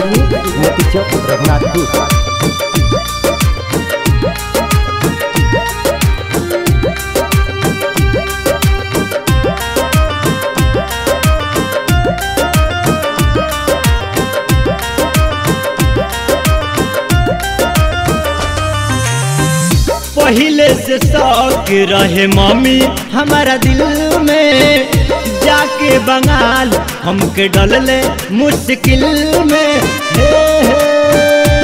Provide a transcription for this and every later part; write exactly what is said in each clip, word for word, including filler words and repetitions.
Studio Moti Chowk Raghunathpur. पहले से शौक रहे मम्मी हमारा दिल में, जाके बंगाल हमके डलले मुश्किल में। हे हे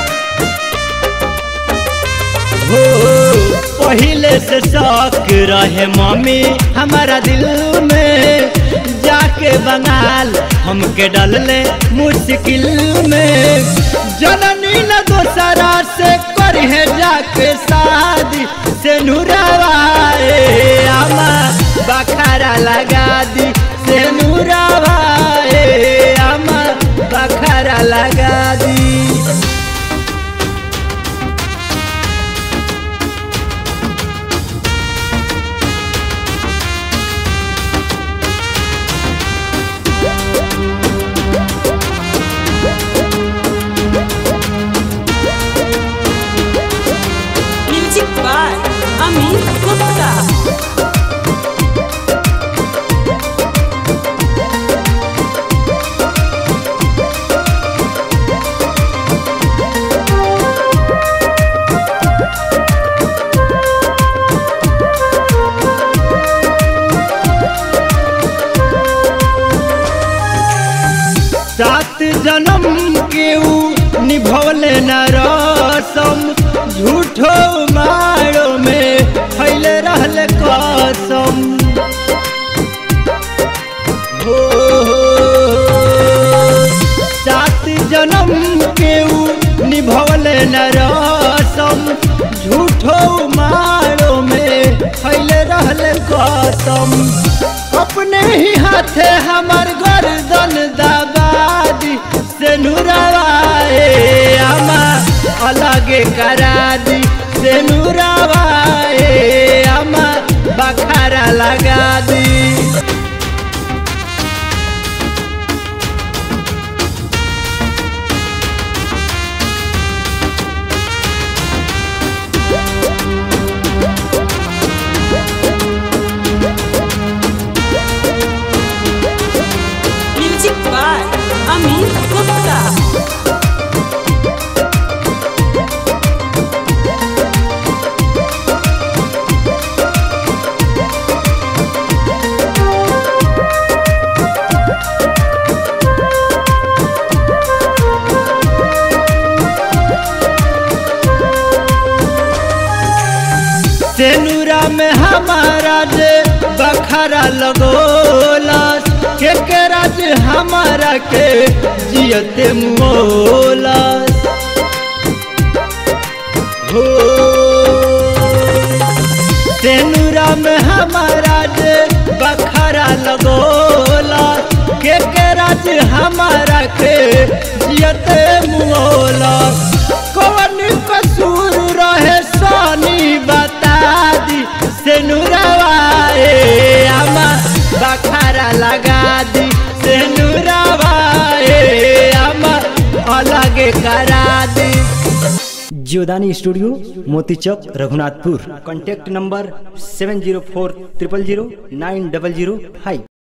हो पहले से शौक रहे मम्मी हमारा दिल में, जाके बंगाल हमके डलले मुश्किल में। जननी न दोसरा से करे जाके शादी से नूरावाए आमा बखारा लगा दी, से नूरावाए आमा बखारा लगा दी। सात जन्म के ऊ निभवले न रसम, झूठो मारो में फैले रहले कसम। हो सात जन्म के ऊ निभवले न रसम, झूठो मारो में फैले रहले कसम। अपने ही हाथे हमार गर्दन दबादी, से नूरावाए आमा अलगे करा दी, से नूरावाए आमा बखारा लगा दी। सेनुरा में हमारा जे बखारा लगोला, के के राज हमारा के जियते मोला। हो सेनुरा में हमारा जे बखारा लगोला, के के राज हमारा के जियते मोला। कौन कसूर रहे सानी बता दी, से नूरावाए आमा बखारा लगा दी, से नूरावाए आमा अलगे करा दी। जियोदानी studio Moti Chowk Raghunathpur. Contact number seven zero four triple zero nine double zero five.